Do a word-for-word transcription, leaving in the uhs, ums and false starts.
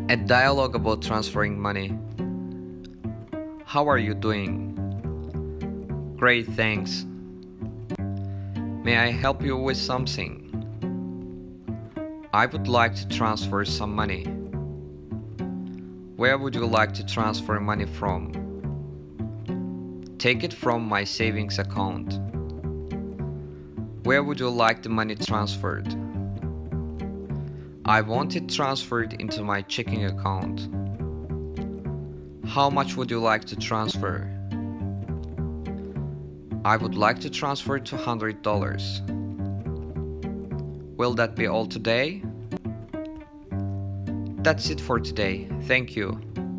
A dialogue about transferring money. How are you doing? Great, thanks. May I help you with something? I would like to transfer some money. Where would you like to transfer money from? Take it from my savings account. Where would you like the money transferred? I want it transferred into my checking account. How much would you like to transfer? I would like to transfer two hundred dollars. Will that be all today? That's it for today. Thank you.